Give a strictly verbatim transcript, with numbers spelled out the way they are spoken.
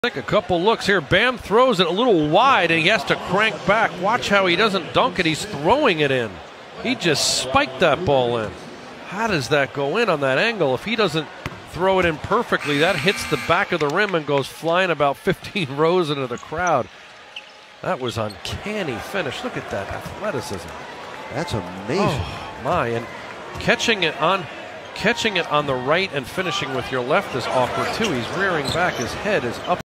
Take a couple looks here. Bam throws it a little wide and he has to crank back. Watch how he doesn't dunk it. He's throwing it in. He just spiked that ball in. How does that go in on that angle? If he doesn't throw it in perfectly, that hits the back of the rim and goes flying about fifteen rows into the crowd. That was uncanny finish. Look at that athleticism. That's amazing. Oh, my. And catching it on catching it on the right and finishing with your left is awkward too. He's rearing back. His head is up.